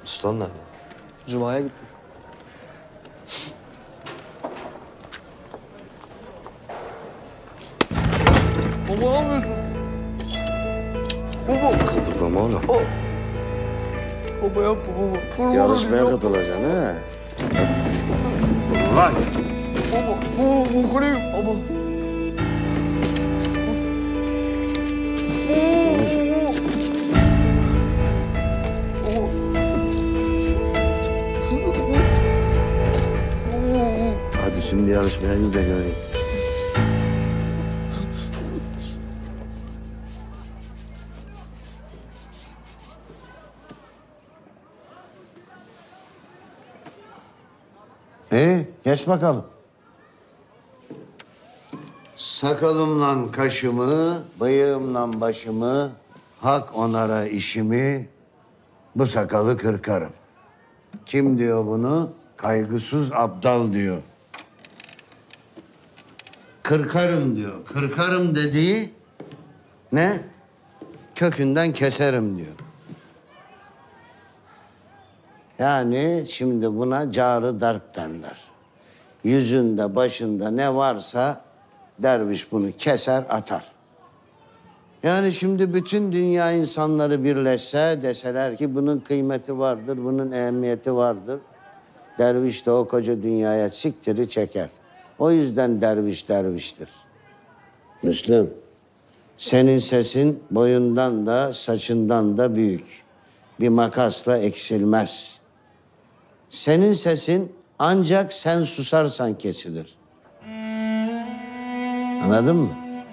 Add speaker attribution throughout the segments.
Speaker 1: Ustan nerede?
Speaker 2: Cuma'ya gitti. Baba ne yapıyorsun? Baba.
Speaker 1: Kıpırdama oğlum.
Speaker 2: Baba yapma baba. Kurban
Speaker 1: Yarışmaya
Speaker 2: olayım,
Speaker 1: katılacaksın ha. Lan!
Speaker 2: Baba. Baba kolayım. Baba.
Speaker 1: Hadi şimdi yarışmaya gir de göreyim.
Speaker 3: Geç bakalım. Sakalımla kaşımı, bıyığımla başımı, hak onara işimi, bu sakalı kırkarım. Kim diyor bunu? Kaygısız aptal diyor. Kırkarım diyor. Kırkarım dediği ne? Kökünden keserim diyor. Yani şimdi buna carı darp derler. Yüzünde, başında ne varsa derviş bunu keser, atar. Yani şimdi bütün dünya insanları birleşse, deseler ki bunun kıymeti vardır, bunun ehemmiyeti vardır. Derviş de o koca dünyaya siktiri çeker. O yüzden derviş derviştir. Müslüm, senin sesin boyundan da saçından da büyük. Bir makasla eksilmez. Senin sesin ancak sen susarsan kesilir. Anladın mı?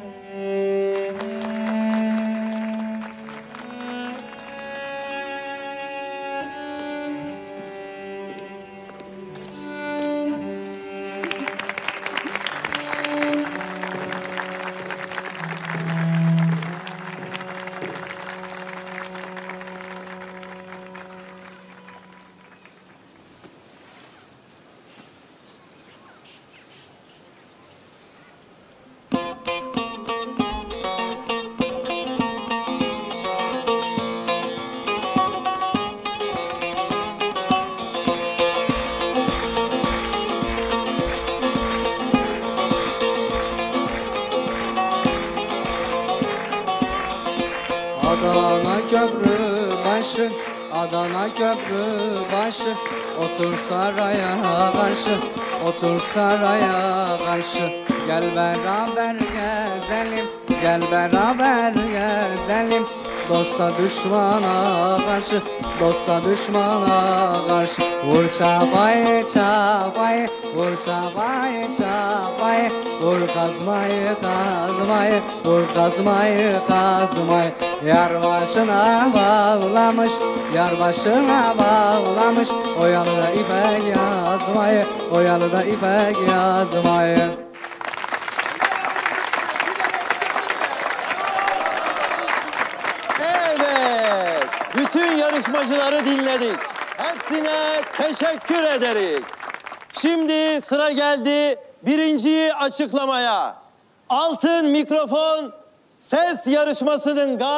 Speaker 4: Adana köprü başı, Adana köprü başı. Otur saraya karşı, otur saraya karşı. Gel beraber gezelim, gel beraber gezelim. Dosta düşmana karşı, dosta düşmana karşı. Vur çapayı çapayı, vur çapayı çapayı. Vur kazmayı kazmayı, vur kazmayı kazmayı. Yar başına bağlamış, yar başına bağlamış. Oyalıda ipek yazmayı, oyalıda ipek yazmayı.
Speaker 5: Evet, bütün yarışmacıları dinledik. Hepsine teşekkür ederiz. Şimdi sıra geldi birinciyi açıklamaya. Altın mikrofon ses yarışmasının